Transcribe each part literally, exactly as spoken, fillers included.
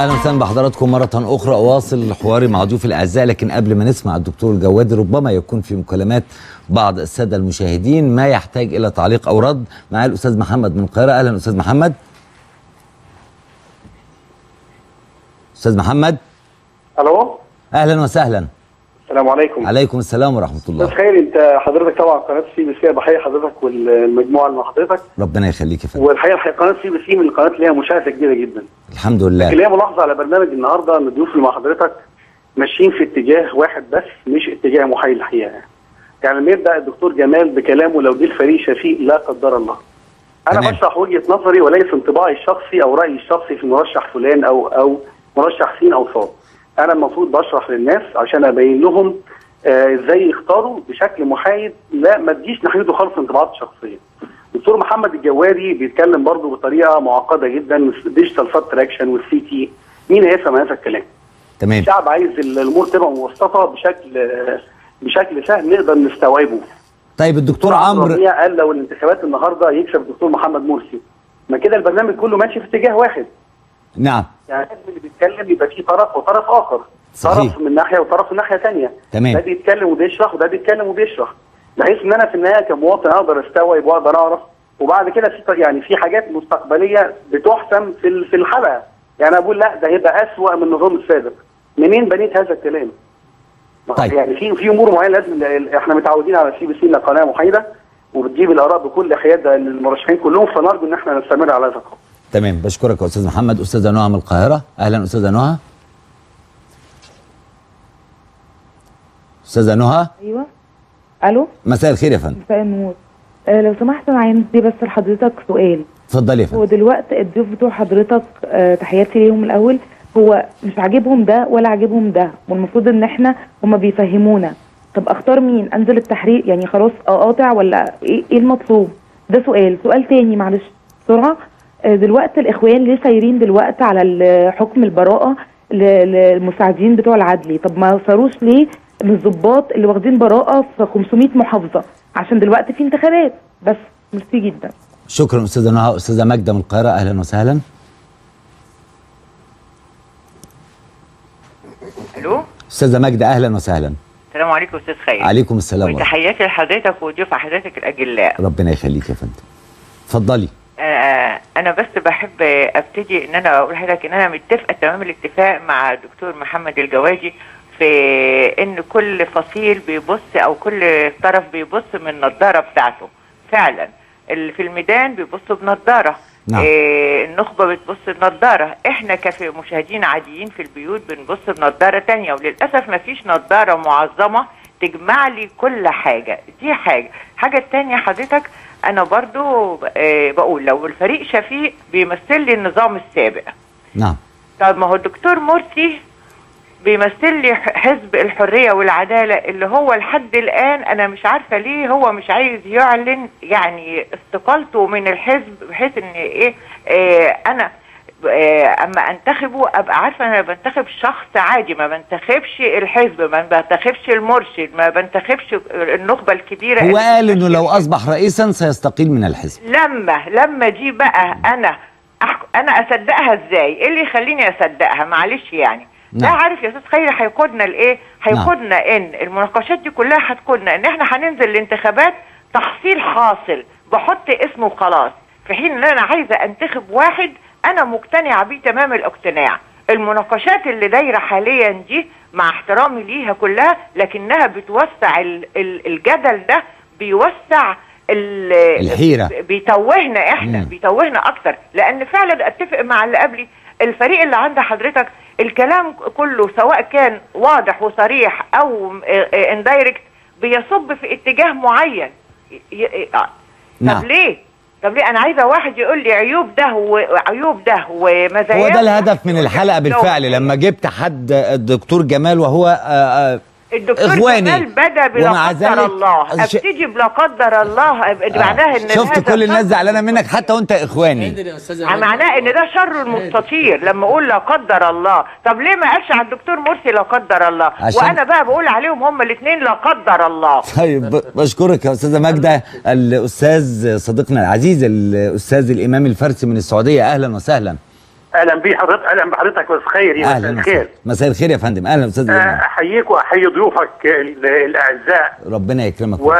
اهلا وسهلا بحضراتكم مره اخرى. اواصل حواري مع ضيوف الاعزاء، لكن قبل ما نسمع الدكتور الجوادي ربما يكون في مكالمات بعض الساده المشاهدين ما يحتاج الى تعليق او رد. معايا الاستاذ محمد من القاهره. اهلا استاذ محمد. استاذ محمد. الو. اهلا وسهلا. السلام عليكم. عليكم السلام ورحمه الله. استاذ خيري، انت حضرتك طبعا قناه سي بي سي، بحيي حضرتك والمجموعه اللي مع حضرتك. ربنا يخليك يا فندم. والحقيقه قناه سي بي سي من القنوات اللي ليها مشاهده كبيره جدا. الحمد لله. لكن ليا ملاحظه على برنامج النهارده ان الضيوف اللي مع حضرتك ماشيين في اتجاه واحد بس، مش اتجاه محايد الحقيقه. يعني لما يبدا الدكتور جمال بكلامه لو جه الفريق شفيق لا قدر الله. انا تمام. بشرح وجهه نظري وليس انطباعي الشخصي او رايي الشخصي في مرشح فلان او او مرشح سين او صاد. انا المفروض بشرح للناس عشان ابين لهم آه ازاي يختاروا بشكل محايد، لا ما تجيش ناحيته خالص انطباعات شخصيه. الدكتور محمد الجوادي بيتكلم برضه بطريقه معقده جدا، الديجيتال سبتراكشن والسي تي، مين هيفهم هذا الكلام؟ تمام. الشعب عايز الامور تبقى مبسطه بشكل آه بشكل سهل نقدر نستوعبه. طيب الدكتور عمرو قال لو الانتخابات النهارده يكسب الدكتور محمد مرسي، ما كده البرنامج كله ماشي في اتجاه واحد. نعم. يعني اللي بيتكلم يبقى فيه طرف وطرف اخر. صحيح. طرف من ناحيه وطرف من ناحيه ثانيه. تمام. ده بيتكلم وبيشرح وده بيتكلم وبيشرح، بحيث ان انا في النهايه كمواطن اقدر استوعب واقدر اعرف، وبعد كده في يعني في حاجات مستقبليه بتحسم في في الحلقه. يعني اقول لا ده هيبقى اسوأ من النظام السابق. منين بنيت هذا الكلام؟ طيب. يعني في في امور معينه لازم، احنا متعودين على سي بي سي انها قناه محايده وبتجيب الاراء بكل حياد للمرشحين كلهم، فنرجو ان احنا نستمر على هذا الخط. تمام. بشكرك يا استاذ محمد. استاذه نهى من القاهره. اهلا استاذه نهى. استاذه نهى. ايوه. الو. مساء الخير يا فندم. مساء النور. آه لو سمحت انا عندي بس لحضرتك سؤال. اتفضلي يا فندم. هو دلوقتي الضيوف بتوع حضرتك آه تحياتي ليهم الاول، هو مش عاجبهم ده ولا عاجبهم ده، والمفروض ان احنا هم بيفهمونا. طب اختار مين؟ انزل التحرير يعني خلاص اقاطع ولا ايه؟ ايه المطلوب؟ ده سؤال. سؤال تاني معلش بسرعه. آه دلوقتي الاخوان ليه سايرين دلوقتي على حكم البراءه للمساعدين بتوع العدلي؟ طب ما صاروش ليه من الضباط اللي واخدين براءه في خمسمية محافظه؟ عشان دلوقتي في انتخابات. بس ميرسي جدا. شكرا استاذه نهى. استاذه ماجده من القاهره. اهلا وسهلا. الو. استاذه ماجده اهلا وسهلا. السلام عليكم استاذ خير. عليكم السلام. وتحياتي لحضرتك وضيوف حضرتك الاجلاء. ربنا يخليك يا فندم. اتفضلي. آه انا بس بحب ابتدي ان انا اقول لحضرتك ان انا متفقه تمام الاتفاق مع الدكتور محمد الجوادي في ان كل فصيل بيبص او كل طرف بيبص من النضاره بتاعته. فعلا اللي في الميدان بيبصوا بنضاره. نعم. إيه النخبه بتبص بنضاره، احنا كمشاهدين عاديين في البيوت بنبص بنضاره ثانيه، وللاسف ما فيش نضاره معظمه تجمع لي كل حاجه. دي حاجه. حاجه الثانيه حضرتك انا برضو إيه بقول لو الفريق شفيق بيمثل لي النظام السابق. نعم. طب ما هو الدكتور مرسي بيمثل لي حزب الحريه والعداله اللي هو لحد الان انا مش عارفه ليه هو مش عايز يعلن يعني استقالته من الحزب، بحيث ان ايه, إيه انا إيه اما انتخبه ابقى عارفه انا بنتخب شخص عادي، ما بنتخبش الحزب، ما بنتخبش المرشد، ما بنتخبش النخبه الكبيره. هو قال انه لو اصبح رئيسا سيستقيل من الحزب. لما لما دي بقى انا انا اصدقها ازاي؟ ايه اللي يخليني اصدقها؟ معلش يعني. ده نعم. عارف يا استاذ خيري هيقودنا لايه؟ هيقودنا نعم. ان المناقشات دي كلها هتقودنا ان احنا هننزل الانتخابات تحصيل حاصل بحط اسمه وخلاص، في حين ان انا عايزه انتخب واحد انا مقتنعه بيه تمام الاقتناع. المناقشات اللي دايره حاليا دي مع احترامي ليها كلها لكنها بتوسع الجدل ده، بيوسع الحيره، بيتوهنا احنا مم. بيتوهنا اكتر. لان فعلا اتفق مع اللي قبلي، الفريق اللي عند حضرتك الكلام كله سواء كان واضح وصريح او اندايركت بيصب في اتجاه معين. نعم. طب ليه؟ طب ليه؟ انا عايزه واحد يقول لي عيوب ده وعيوب ده ومزايا. هو ده الهدف من الحلقه بالفعل، لما جبت حد الدكتور جمال وهو آآ الدكتور إخواني جمال بدا بلا قدر الله، ابتدي بلا قدر الله معناها ان شفت كل الناس زعلانه منك حتى وانت اخواني، معناه ان ده شر المستطير لما اقول لا قدر الله. طب ليه ما قالش على الدكتور مرسي لا قدر الله؟ وانا بقى بقول عليهم هم الاثنين لا قدر الله. طيب بشكرك يا استاذه ماجده. الاستاذ صديقنا العزيز الاستاذ الامام الفارسي من السعوديه، اهلا وسهلا. اهلا بيه حضرتك، اهلا بحضرتك يا استاذ خيري. اهلا الخير، مساء الخير يا فندم. اهلا استاذ ايمن. احييك واحيي ضيوفك الاعزاء. ربنا يكرمك. و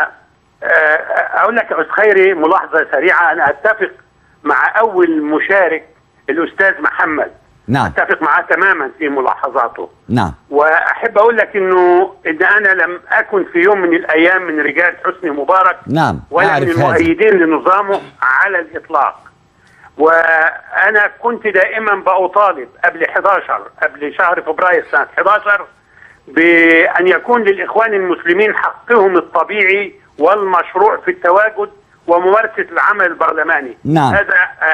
اقول لك يا استاذ خيري ملاحظه سريعه، انا اتفق مع اول مشارك الاستاذ محمد. نعم. اتفق معاه تماما في ملاحظاته. نعم. واحب اقول لك انه ان انا لم اكن في يوم من الايام من رجال حسني مبارك. نعم. ولا من المؤيدين لنظامه على الاطلاق. وانا كنت دائما بأطالب قبل حداشر قبل شهر فبراير سنه حداشر بان يكون للاخوان المسلمين حقهم الطبيعي والمشروع في التواجد وممارسه العمل البرلماني. نعم. هذا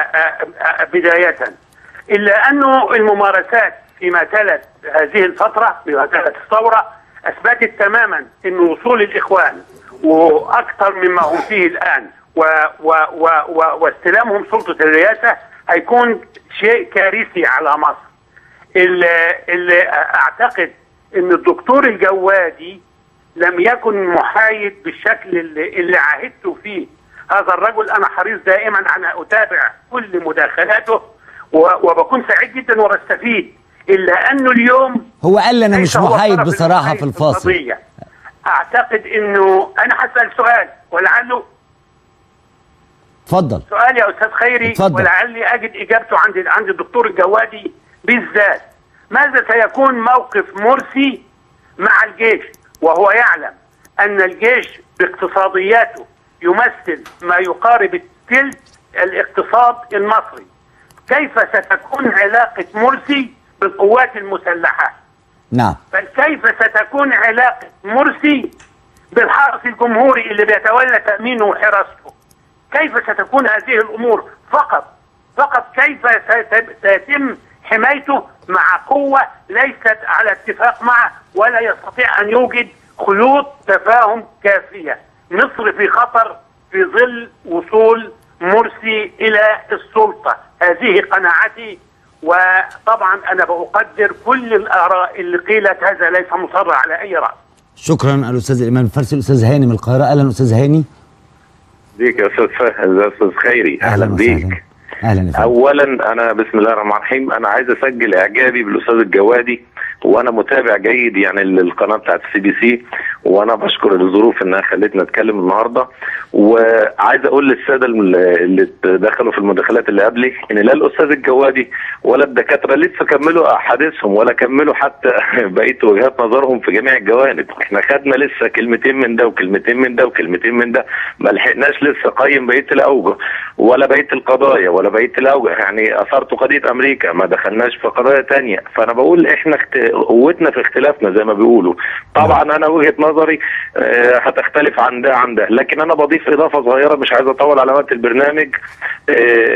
بدايه. الا انه الممارسات فيما تلت هذه الفتره فيما تلت الثوره اثبتت تماما ان وصول الاخوان واكثر مما هم فيه الان و و و و واستلامهم سلطه الرئاسه هيكون شيء كارثي على مصر. اللي, اللي اعتقد ان الدكتور الجوادي لم يكن محايد بالشكل اللي, اللي عاهدته فيه. هذا الرجل انا حريص دائما ان اتابع كل مداخلاته وبكون سعيد جدا وبستفيد. الا انه اليوم هو قال لي انا مش محايد بصراحه في الفاصل. اعتقد انه انا هسال سؤال ولعله اتفضل. سؤال يا استاذ خيري اتفضل. ولعلي اجد اجابته عند عند الدكتور الجوادي بالذات. ماذا سيكون موقف مرسي مع الجيش وهو يعلم ان الجيش باقتصادياته يمثل ما يقارب الثلث الاقتصاد المصري؟ كيف ستكون علاقة مرسي بالقوات المسلحة؟ نعم. كيف ستكون علاقة مرسي بالحرس الجمهوري اللي بيتولى تأمينه وحراسته؟ كيف ستكون هذه الأمور؟ فقط فقط كيف سيتم حمايته مع قوة ليست على اتفاق معه ولا يستطيع أن يوجد خيوط تفاهم كافية؟ مصر في خطر في ظل وصول مرسي إلى السلطة. هذه قناعتي، وطبعا أنا بقدر كل الآراء اللي قيلت، هذا ليس مصر على أي رأي. شكرا الأستاذ الإمام الفارسي. الأستاذ هاني من القاهرة. أهلا أستاذ هاني. بيك يا أستاذ فهد يا أستاذ خيري. أهلا, أهلا بيك. أهلا. أولا أنا بسم الله الرحمن الرحيم أنا عايز أسجل إعجابي بالأستاذ الجوادي، وانا متابع جيد يعني للقناه بتاعت السي بي سي، وانا بشكر الظروف انها خلتنا نتكلم النهارده. وعايز اقول للساده اللي دخلوا في المداخلات اللي قبلي ان لا الاستاذ الجوادي ولا الدكاتره لسه كملوا احاديثهم ولا كملوا حتى بقيه وجهات نظرهم في جميع الجوانب. احنا خدنا لسه كلمتين من ده وكلمتين من ده وكلمتين من ده، ما لحقناش لسه قيم بقيه الاوجه ولا بقيه القضايا ولا بقيه الاوجه. يعني اثرتوا قضيه امريكا، ما دخلناش في قضايا ثانيه. فانا بقول احنا قوتنا في اختلافنا زي ما بيقولوا. طبعا انا وجهه نظري آه هتختلف عن ده عن ده، لكن انا بضيف اضافه صغيره مش عايز اطول على وقت البرنامج. آه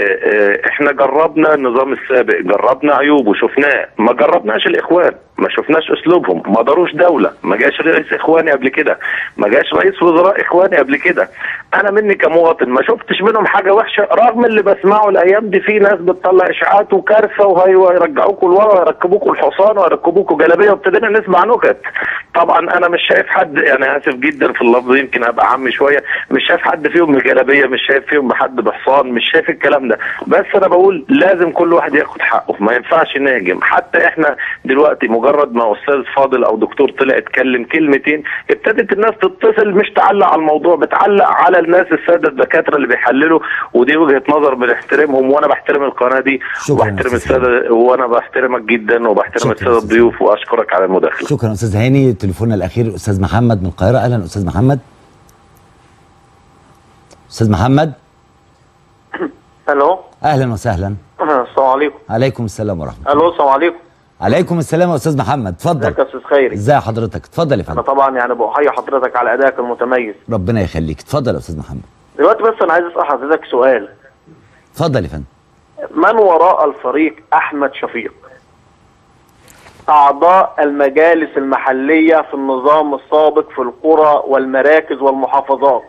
آه احنا جربنا النظام السابق، جربنا عيوبه شفناه، ما جربناش الاخوان، ما شفناش اسلوبهم، ما داروش دوله، ما جاش رئيس اخواني قبل كده، ما جاش رئيس وزراء اخواني قبل كده. انا مني كمواطن ما شفتش منهم حاجه وحشه، رغم اللي بسمعه الايام دي في ناس بتطلع اشاعات وكارثه وهيرجعوكم لورا ويركبوكم الحصان ويركبوكم جلابيه وابتدينا نسمع نكت. طبعا انا مش شايف حد، يعني اسف جدا في اللفظ يمكن ابقى عمي شويه، مش شايف حد فيهم بجلابيه، مش شايف فيهم بحد بحصان، مش شايف الكلام ده. بس انا بقول لازم كل واحد ياخد حقه، ما ينفعش نهاجم. حتى احنا دلوقتي مجرد ما استاذ فاضل او دكتور طلع اتكلم كلمتين ابتدت الناس تتصل مش تعلق على الموضوع، بتعلق على الناس الساده الدكاتره اللي بيحللوا، ودي وجهه نظر بنحترمهم وانا بحترم القناه دي وبحترم الساده، وانا بحترمك جدا وبحترم الساده الضيوف واشكرك على المداخله. شكرا استاذ هاني. تليفوننا الاخير الاستاذ محمد من القاهره. اهلا استاذ محمد. استاذ محمد. الو. اهلا وسهلا. السلام عليكم. عليكم السلام ورحمه الله. الو السلام عليكم. عليكم السلام يا استاذ محمد، اتفضل. ازيك يا استاذ خيري؟ ازي حضرتك؟ اتفضل يا فندم. انا طبعا يعني بحيي حضرتك على ادائك المتميز. ربنا يخليك. اتفضل يا استاذ محمد. دلوقتي بس انا عايز اسال حضرتك سؤال. اتفضل يا فندم. من وراء الفريق احمد شفيق؟ اعضاء المجالس المحليه في النظام السابق في القرى والمراكز والمحافظات.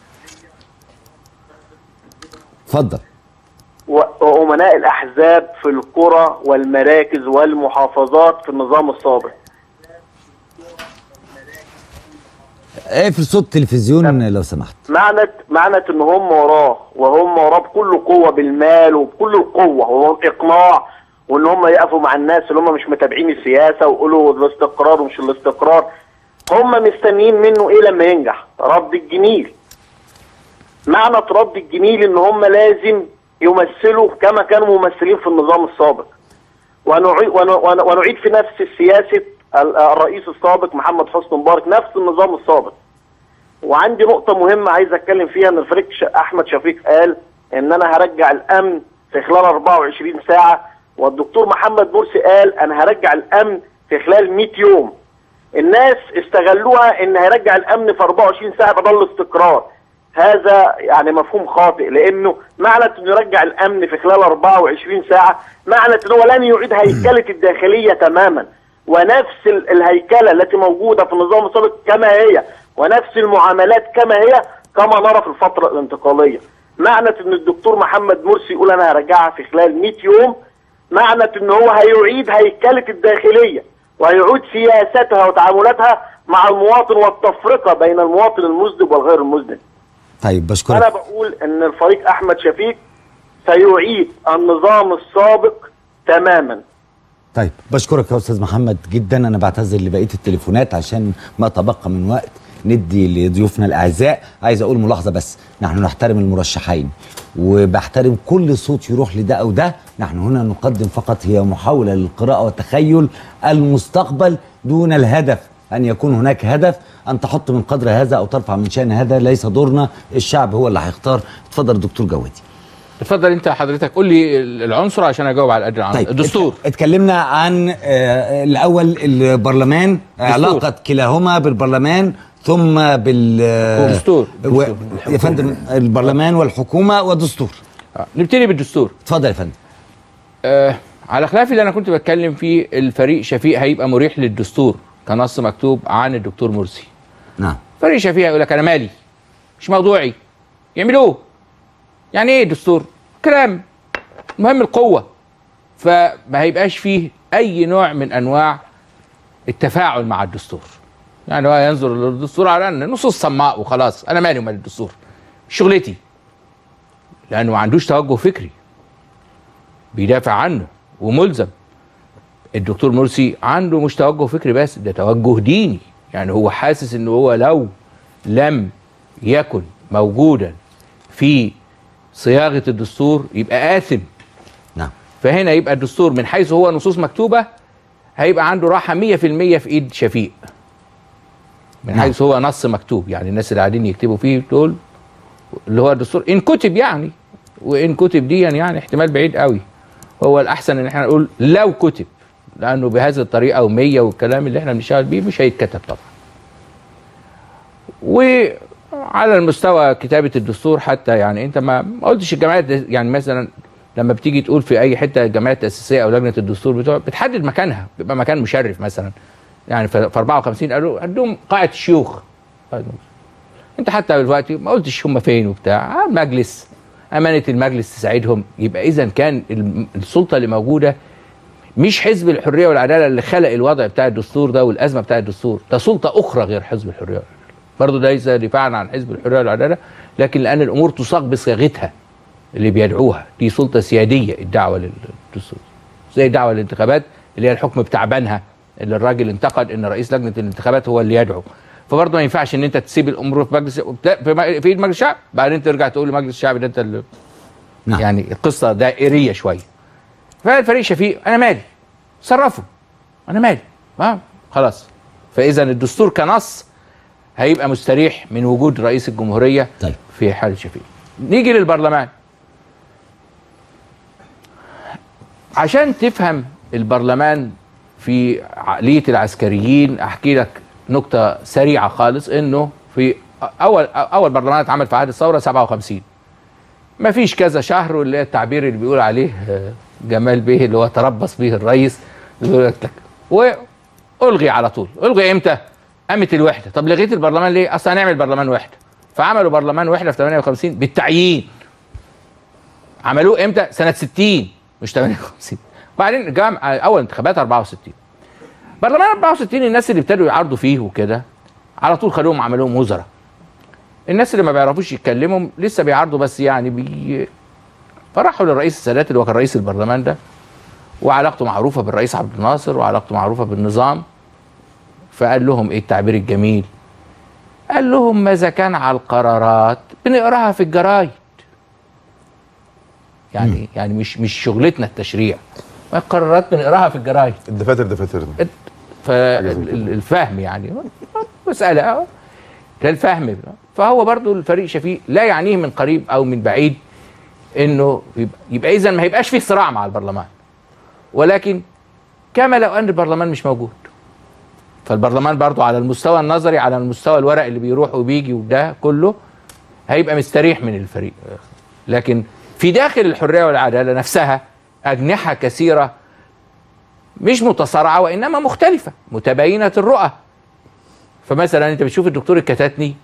اتفضل. وأمناء الأحزاب في القرى والمراكز والمحافظات في النظام السابق. اقفل صوت التلفزيون لو سمحت. معنى معنى ان هم وراه وهم وراه بكل قوه بالمال وبكل القوه والاقناع، وان هم يقفوا مع الناس اللي هم مش متابعين السياسه ويقولوا الاستقرار ومش الاستقرار. هم مستنيين منه ايه لما ينجح؟ رد الجميل. معنى رد الجميل ان هم لازم يمثلوا كما كانوا ممثلين في النظام السابق، ونعيد, ونعيد في نفس السياسه الرئيس السابق محمد حسني مبارك، نفس النظام السابق. وعندي نقطه مهمه عايز اتكلم فيها، ان الفريق احمد شفيق قال ان انا هرجع الامن في خلال أربعة وعشرين ساعه، والدكتور محمد مرسي قال انا هرجع الامن في خلال مئة يوم. الناس استغلوها ان هيرجع الامن في أربعة وعشرين ساعه بدل الاستقرار. هذا يعني مفهوم خاطئ، لانه معنى انه يرجع الامن في خلال أربعة وعشرين ساعه معنى انه هو لن يعيد هيكله الداخليه تماما، ونفس الهيكله التي موجوده في النظام السابق كما هي، ونفس المعاملات كما هي كما نرى في الفتره الانتقاليه. معنى ان الدكتور محمد مرسي يقول انا هرجعها في خلال مئة يوم، معنى ان هو هيعيد هيكله الداخليه ويعيد سياستها وتعاملاتها مع المواطن والتفرقه بين المواطن المذنب والغير المذنب. طيب بشكرك. انا بقول ان الفريق احمد شفيق سيعيد النظام السابق تماما. طيب بشكرك يا استاذ محمد جدا. انا بعتذر لبقيه التليفونات عشان ما تبقى من وقت ندي لضيوفنا الاعزاء. عايز اقول ملاحظه بس، نحن نحترم المرشحين وبحترم كل صوت يروح لده او ده. نحن هنا نقدم فقط هي محاوله للقراءه وتخيل المستقبل دون الهدف ان يكون هناك هدف ان تحط من قدر هذا او ترفع من شان هذا. ليس دورنا، الشعب هو اللي هيختار. اتفضل دكتور جوادي. اتفضل انت حضرتك، قول لي العنصر عشان اجاوب على قدر العنصر. طيب الدستور. اتكلمنا عن آه الاول البرلمان، علاقه كلاهما بالبرلمان ثم بالدستور. و... يا فندم البرلمان والحكومه والدستور. آه. نبتدي بالدستور. اتفضل يا فندم. آه على خلاف اللي انا كنت بتكلم فيه، الفريق شفيق هيبقى مريح للدستور كنص مكتوب عن الدكتور مرسي. نعم. فريق شفيق هيقول لك انا مالي، مش موضوعي، يعملوه. يعني ايه دستور؟ كلام، المهم القوه. فما هيبقاش فيه اي نوع من انواع التفاعل مع الدستور. يعني هو ينظر للدستور على ان نصوص صماء وخلاص، انا مالي ومال الدستور، شغلتي. لانه ما عندوش توجه فكري بيدافع عنه وملزم. الدكتور مرسي عنده مش توجه فكري بس، ده توجه ديني. يعني هو حاسس ان هو لو لم يكن موجودا في صياغه الدستور يبقى آثم. نعم. فهنا يبقى الدستور من حيث هو نصوص مكتوبه هيبقى عنده راحه مية في المية في ايد شفيق. من نعم. حيث هو نص مكتوب، يعني الناس اللي قاعدين يكتبوا فيه دول اللي هو الدستور ان كتب، يعني وان كتب دي يعني احتمال بعيد قوي. هو الاحسن ان احنا نقول لو كتب، لانه بهذه الطريقه ومية والكلام اللي احنا بنشتغل بيه مش هيتكتب طبعا. وعلى المستوى كتابه الدستور حتى، يعني انت ما قلتش الجمعيات، يعني مثلا لما بتيجي تقول في اي حته الجمعيه التاسيسيه او لجنه الدستور بتوع بتحدد مكانها، بيبقى مكان مشرف مثلا. يعني في أربعة وخمسين قالوا عندهم قاعه الشيوخ. انت حتى دلوقتي ما قلتش هم فين وبتاع، المجلس امانه المجلس تساعدهم. يبقى اذا كان السلطه اللي موجوده مش حزب الحريه والعداله اللي خلق الوضع بتاع الدستور ده والازمه بتاع الدستور، ده سلطه اخرى غير حزب الحريه والعداله. برضه ده ليس دفاعا عن حزب الحريه والعداله، لكن لان الامور تصاغ بصياغتها اللي بيدعوها. دي سلطه سياديه الدعوه للدستور، زي دعوه للانتخابات اللي هي الحكم بتاع بنها اللي الراجل انتقد ان رئيس لجنه الانتخابات هو اللي يدعو. فبرضه ما ينفعش ان انت تسيب الامور في مجلس في ايد مجلس الشعب بعدين ترجع تقول لمجلس الشعب ده انت اللي. نعم. يعني القصه دائريه شويه. فالفريق شفيق انا مالي، صرفوا، انا مالي، اه خلاص. فاذا الدستور كنص هيبقى مستريح من وجود رئيس الجمهوريه. طيب. في حاله شفيق. نيجي للبرلمان. عشان تفهم البرلمان في عقليه العسكريين احكي لك نقطه سريعه خالص، انه في اول اول برلمان اتعمل في عهد الثوره سبعة وخمسين. ما فيش كذا شهر، واللي هي التعبير اللي بيقول عليه جمال بيه اللي هو تربص به الرئيس، بيقول لك والغي على طول. الغي امتى؟ قامت الوحده. طب لغيت البرلمان ليه؟ اصل هنعمل برلمان وحده. فعملوا برلمان وحده في ثمانية وخمسين بالتعيين. عملوه امتى؟ سنه ستين مش ثمانية وخمسين. بعدين جاء اول انتخابات أربعة وستين. برلمان أربعة وستين الناس اللي ابتدوا يعارضوا فيه وكده على طول خلوهم عملوهم وزراء. الناس اللي ما بيعرفوش يتكلموا لسه بيعرضوا بس يعني بي... فراحوا للرئيس السادات اللي هو كان رئيس البرلمان ده، وعلاقته معروفه بالرئيس عبد الناصر وعلاقته معروفه بالنظام. فقال لهم ايه التعبير الجميل؟ قال لهم ماذا كان على القرارات بنقراها في الجرايد. يعني م. يعني مش مش شغلتنا التشريع، ما القرارات بنقراها في الجرايد. الدفاتر دفاتر فالفهم يعني مساله للفهم. فهو برضو الفريق شفيق لا يعنيه من قريب او من بعيد انه يبقى, يبقى اذا ما هيبقاش فيه صراع مع البرلمان، ولكن كما لو ان البرلمان مش موجود. فالبرلمان برضو على المستوى النظري، على المستوى الورق اللي بيروح وبيجي وده كله هيبقى مستريح من الفريق. لكن في داخل الحرية والعدالة نفسها أجنحة كثيرة مش متصارعة وإنما مختلفة متباينة الرؤى. فمثلا أنت بتشوف الدكتور الكتاتني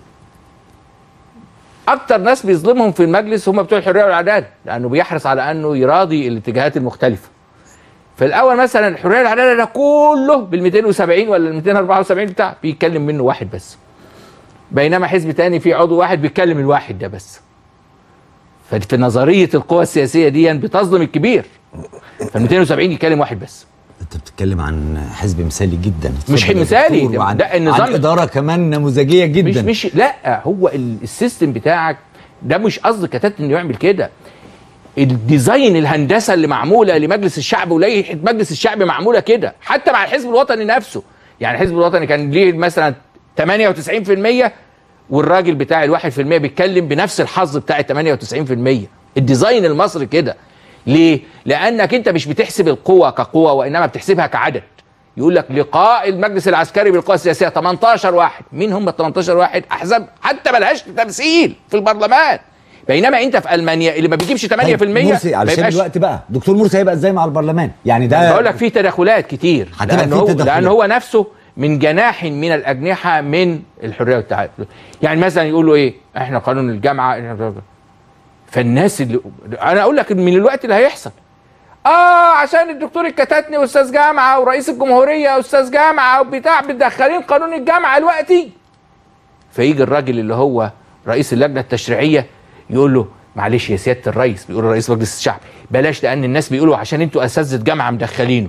أكتر ناس بيظلمهم في المجلس هم بتوع الحرية والعدالة، لأنه بيحرص على أنه يراضي الاتجاهات المختلفة. في الأول مثلا الحرية والعدالة ده كله بال مئتين وسبعين ولا ال مئتين وأربعة وسبعين بتاع بيتكلم منه واحد بس، بينما حزب تاني فيه عضو واحد بيتكلم الواحد ده بس. ففي نظريه القوى السياسيه دي بتظلم الكبير، فال مئتين وسبعين يتكلم واحد بس. انت بتتكلم عن حزب مثالي جدا، مش مثالي ده, وعن ده النظام، عن اداره كمان نموذجيه جدا. مش مش لا هو السيستم بتاعك ده مش قصد كتاتني انه يعمل كده. الديزاين الهندسه اللي معموله لمجلس الشعب ولائحه مجلس الشعب معموله كده، حتى مع الحزب الوطني نفسه. يعني الحزب الوطني كان ليه مثلا ثمانية وتسعين بالمئة والراجل بتاع الواحد في المية بيتكلم بنفس الحظ بتاع ال ثمانية وتسعين بالمئة. الديزاين المصري كده. ليه؟ لأنك أنت مش بتحسب القوة كقوة وإنما بتحسبها كعدد. يقول لك لقاء المجلس العسكري بالقوى السياسية ثمانية عشر واحد، مين هم ال ثمانية عشر واحد؟ أحزاب حتى ملهاش تمثيل في البرلمان. بينما أنت في ألمانيا اللي ما بيجيبش ثمانية بالمئة مرسي علشان الوقت بقى، دكتور مرسي هيبقى ازاي مع البرلمان؟ يعني ده بقول لك في تدخلات كتير، لأن هو لأن هو نفسه من جناح من الأجنحة من الحرية والتعادل. يعني مثلا يقولوا إيه؟ إحنا قانون الجامعة، فالناس اللي أنا أقول لك من الوقت اللي هيحصل آه عشان الدكتور الكتاتني أستاذ جامعة ورئيس الجمهورية أستاذ جامعة وبتاع مدخلين قانون الجامعة دلوقتي. فيجي الراجل اللي هو رئيس اللجنة التشريعية يقول له معلش يا سيادة الرئيس، بيقول رئيس مجلس الشعب بلاش، لأن الناس بيقولوا عشان أنتوا أساتذة جامعة مدخلينه.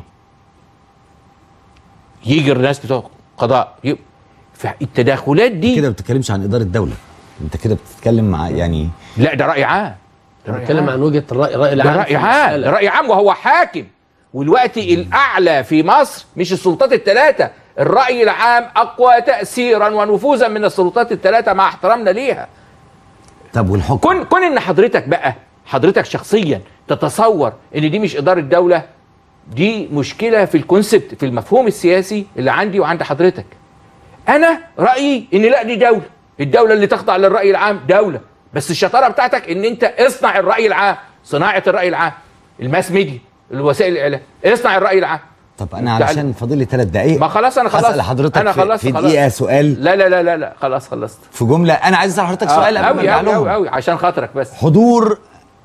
يجي الناس بتوع قضاء. فالتداخلات دي كده ما بتتكلمش عن اداره دوله، انت كده بتتكلم مع يعني لا ده راي عام، بتكلم عن وجهه الراي الراي العام، ده راي عام، راي عام وهو حاكم. والوقت الاعلى في مصر مش السلطات الثلاثه، الراي العام اقوى تاثيرا ونفوذا من السلطات الثلاثه مع احترامنا ليها. طب والحكم كون كون ان حضرتك بقى حضرتك شخصيا تتصور ان دي مش اداره دوله، دي مشكله في الكونسبت، في المفهوم السياسي اللي عندي وعند حضرتك. انا رايي ان لا دي دوله، الدوله اللي تخضع للراي العام دوله، بس الشطاره بتاعتك ان انت اصنع الراي العام، صناعه الراي العام، الماس ميديا، الوسائل الاعلام، اصنع الراي العام. طب انا علشان فاضل لي ثلاث دقائق ما خلاص انا خلاص اسال حضرتك انا خلاص في دقيقه سؤال. لا لا لا لا لا خلاص خلصت في جمله. انا عايز اسال حضرتك سؤال قبل ما ارجع لهم قوي عشان خاطرك بس. حضور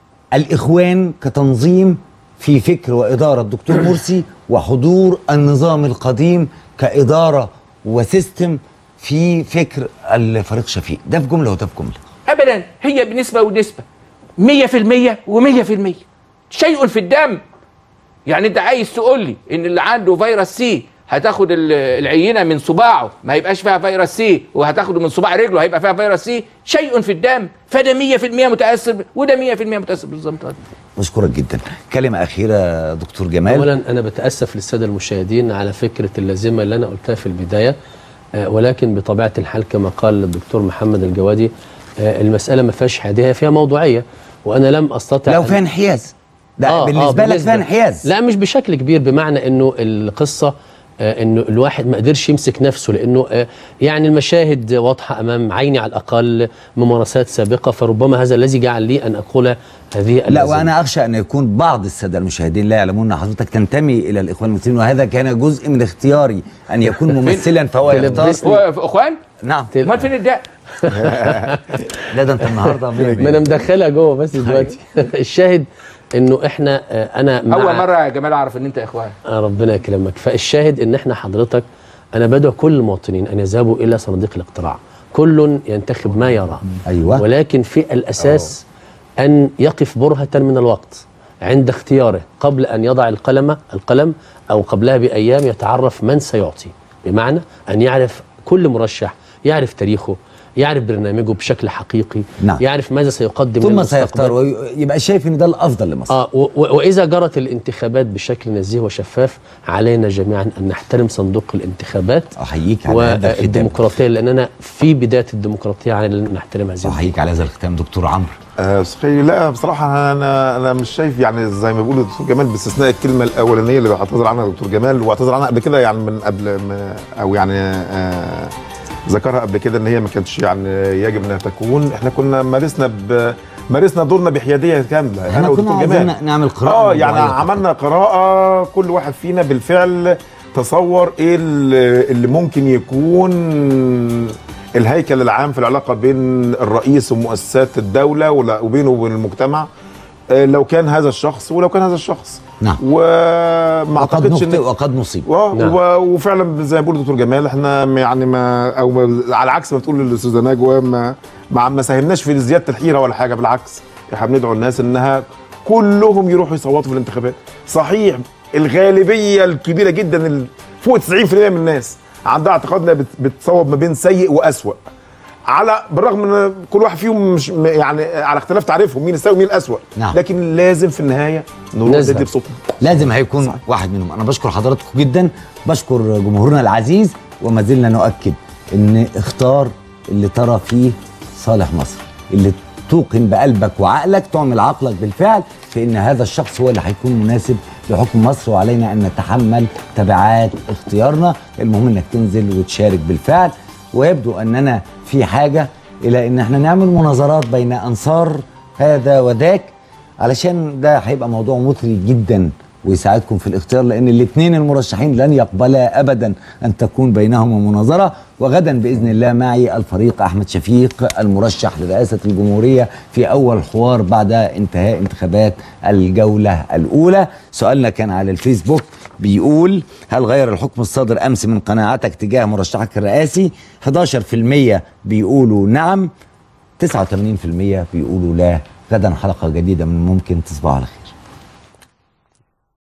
الاخوان كتنظيم في فكر واداره الدكتور مرسي، وحضور النظام القديم كاداره وسيستم في فكر الفريق شفيق، ده في جمله وده في جمله. ابدا، هي بنسبه ونسبه مية في المية ومية في المية، شيء في الدم. يعني انت عايز تقول لي ان اللي عنده فيروس سي هتاخد العينه من صباعه ما هيبقاش فيها فيروس سي، وهتاخده من صباع رجله هيبقى فيها فيروس سي؟ شيء في الدم. فده مية في المية متاثر وده مية في المية متاثر بالظبط. بشكرك جدا. كلمه اخيره دكتور جمال. اولا انا بتاسف للساده المشاهدين على فكره اللازمه اللي انا قلتها في البدايه، ولكن بطبيعه الحال كما قال الدكتور محمد الجوادي المساله ما فيهاش حاديه، فيها موضوعيه، وانا لم استطع لو فيها انحياز ده آه بالنسبه آه لك فيها انحياز. لا مش بشكل كبير، بمعنى انه القصه آه انه الواحد ما قدرش يمسك نفسه، لانه آه يعني المشاهد واضحه امام عيني على الاقل، ممارسات سابقه، فربما هذا الذي جعل لي ان اقول هذه لا اللازم. وانا اخشى ان يكون بعض الساده المشاهدين لا يعلمون ان حضرتك تنتمي الى الاخوان المسلمين، وهذا كان جزء من اختياري ان يكون ممثلا فهو يختار. هو اخوان؟ نعم. امال فين الداء؟ لا ده انت النهارده ما انا مدخلها جوه بس دلوقتي. الشاهد انه احنا انا اول مره يا جمال اعرف ان انت اخوان. ربنا يكرمك. فالشاهد ان احنا حضرتك انا بدعو كل المواطنين ان يذهبوا الى صناديق الاقتراع، كل ينتخب ما يرى. أيوة. ولكن في الاساس أوه. ان يقف برهة من الوقت عند اختياره قبل ان يضع القلم القلم او قبلها بايام يتعرف من سيعطي، بمعنى ان يعرف كل مرشح، يعرف تاريخه، يعرف برنامجه بشكل حقيقي. نعم. يعرف ماذا سيقدم ثم سيختار ويبقى شايف ان ده الافضل لمصر. اه واذا جرت الانتخابات بشكل نزيه وشفاف علينا جميعا ان نحترم صندوق الانتخابات. احييك على هذا الختام. والديمقراطيه، لاننا في بدايه الديمقراطيه علينا ان نحترم هذه. احييك على هذا الختام دكتور عمرو. آه لا بصراحه انا انا مش شايف، يعني زي ما بيقولوا الدكتور جمال، باستثناء الكلمه الاولانيه اللي اعتذر عنها الدكتور جمال، واعتذر عنها قبل كده يعني من قبل ما او يعني آه ذكرها قبل كده ان هي ما كانتش يعني يجب انها تكون. احنا كنا مارسنا ب مارسنا دورنا بحياديه كامله. احنا كنا عايزين نعمل قراءه. اه يعني عملنا قراءه، كل واحد فينا بالفعل تصور ايه اللي ممكن يكون الهيكل العام في العلاقه بين الرئيس ومؤسسات الدوله وبينه وبين المجتمع لو كان هذا الشخص ولو كان هذا الشخص. نعم. وما اعتقدش ان وقد نصيب. نعم. وفعلا زي ما بيقول الدكتور جمال، احنا يعني ما او ما على عكس ما بتقول الاستاذه نجوى، ما ما ساهمناش في زياده الحيره ولا حاجه، بالعكس احنا بندعو الناس انها كلهم يروحوا يصوتوا في الانتخابات. صحيح الغالبيه الكبيره جدا فوق تسعين بالمئة من الناس عندها اعتقاد انها بتصوت ما بين سيء واسوأ، على بالرغم ان كل واحد فيهم مش يعني على اختلاف تعريفهم مين السيء ومين الاسوأ. نعم. لكن لازم في النهايه نروح ندي بصوتنا، لازم هيكون صحيح. واحد منهم. انا بشكر حضراتكم جدا، بشكر جمهورنا العزيز، وما زلنا نؤكد ان اختار اللي ترى فيه صالح مصر، اللي توقن بقلبك وعقلك، تعمل عقلك بالفعل في ان هذا الشخص هو اللي هيكون مناسب لحكم مصر، وعلينا ان نتحمل تبعات اختيارنا. المهم انك تنزل وتشارك بالفعل. ويبدو اننا في حاجه الى ان احنا نعمل مناظرات بين انصار هذا وذاك، علشان ده هيبقى موضوع مثري جدا ويساعدكم في الاختيار، لان الاثنين المرشحين لن يقبلا ابدا ان تكون بينهما مناظره. وغدا باذن الله معي الفريق احمد شفيق المرشح لرئاسه الجمهوريه في اول حوار بعد انتهاء انتخابات الجوله الاولى. سؤالنا كان على الفيسبوك بيقول: هل غير الحكم الصادر امس من قناعتك تجاه مرشحك الرئاسي؟ احد عشر بالمئة بيقولوا نعم، تسعة وثمانين بالمئة بيقولوا لا. غدا حلقه جديده من ممكن. تصبحوا على خير.